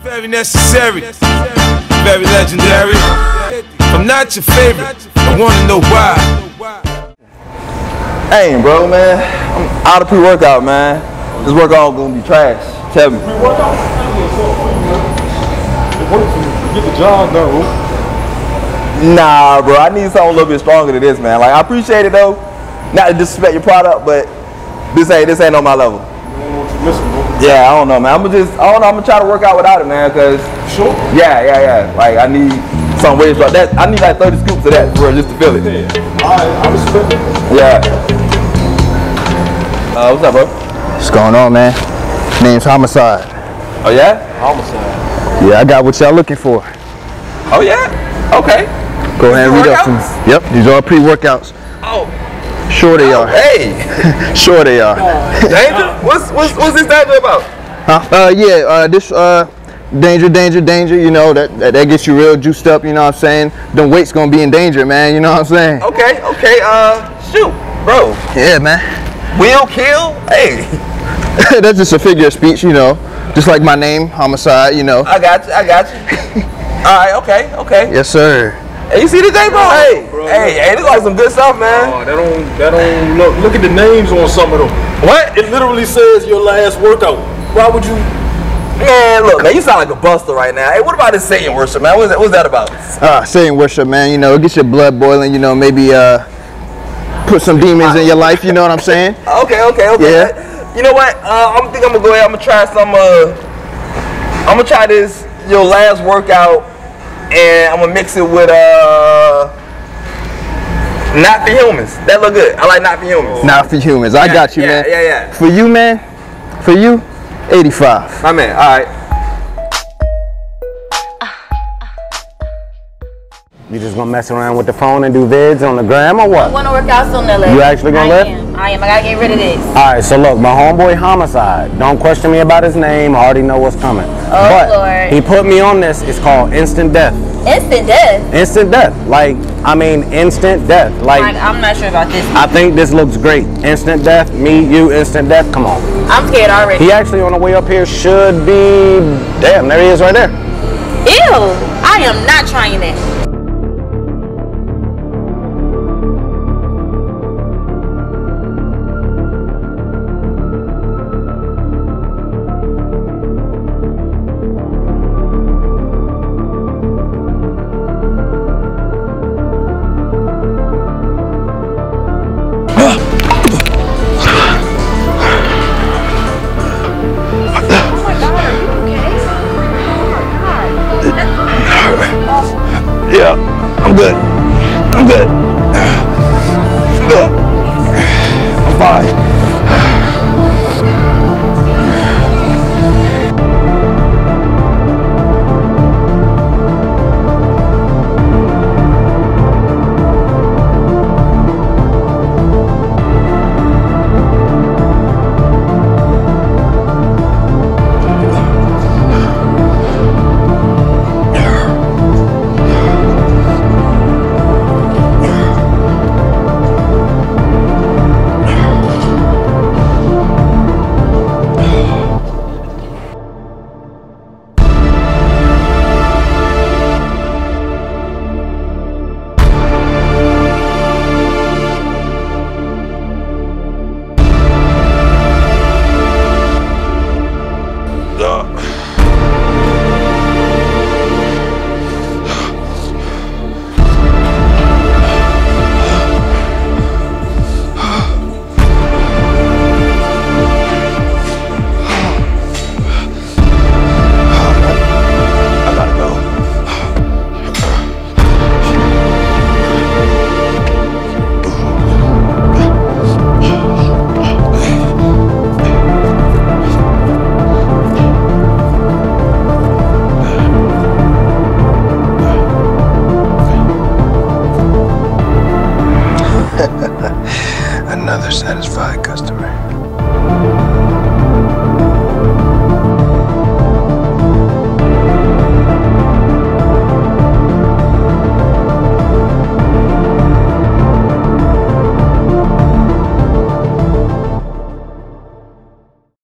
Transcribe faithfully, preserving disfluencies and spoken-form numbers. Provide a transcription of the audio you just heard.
Very necessary, very legendary. I'm not your favorite, I wanna know why. Hey, bro, man, I'm out of pre-workout, man. This workout gonna be trash. Tell me. Pre-workout? Get the job done. Nah, bro, I need something a little bit stronger than this, man. Like, I appreciate it though, not to disrespect your product, but this ain't this ain't on my level. Yeah, I don't know, man. I'm gonna just, I don't know. I'm gonna try to work out without it, man. Cause sure. Yeah, yeah, yeah. Like I need some way to that. I need like thirty scoops of that for just to feel it. Yeah. All right, I respect it. Yeah. Uh, what's up, bro? What's going on, man? Name's Homicide. Oh yeah? Homicide. Yeah, I got what y'all looking for. Oh yeah? Okay. Go ahead and read up some. Yep, these are pre-workouts. Oh. Sure they oh, are. Hey. Sure they are. Danger? What's what's what's this danger about? Huh? Uh, yeah. Uh, this uh, danger, danger, danger. You know that, that that gets you real juiced up. You know what I'm saying? Them weights gonna be in danger, man. You know what I'm saying? Okay. Okay. Uh, shoot, bro. Yeah, man. Will kill? Hey. That's just a figure of speech, you know. Just like my name, Homicide. You know. I got you. I got you. All right. Okay. Okay. Yes, sir. Hey, you see this day, bro? Oh, hey, bro, hey, bro. hey, this like some good stuff, man. Oh, that don't, that don't look. Look at the names on some of them. What? It literally says your last workout. Why would you? Man, look, man, you sound like a buster right now. Hey, what about this Satan worship, man? What's that, what's that about? Ah, Satan worship, man. You know, it gets your blood boiling. You know, maybe uh, put some demons in your life. You know what I'm saying? Okay, okay, okay. Yeah. You know what? Uh, I'm think I'm gonna go ahead. I'm gonna try some. Uh, I'm gonna try this your last workout, and I'm gonna mix it with uh. Not for humans. That look good. I like not for humans. Not for humans. I yeah, got you, yeah, man. Yeah, yeah. For you, man. For you, eighty-five. My man. All right. You just gonna mess around with the phone and do vids on the gram or what? I want to work out soon, L A. You actually gonna I lift? am. I am. I gotta get rid of this. All right, so look, my homeboy Homicide. Don't question me about his name. I already know what's coming. Oh, but Lord. he put me on this. It's called instant death. Instant death? Instant death. Like, I mean, instant death. Like, Like, I'm not sure about this. I think this looks great. Instant death. Me, you, instant death. Come on. I'm scared already. He actually on the way up here should be. Damn, there he is right there. Ew! I am not trying that. Yeah, I'm good.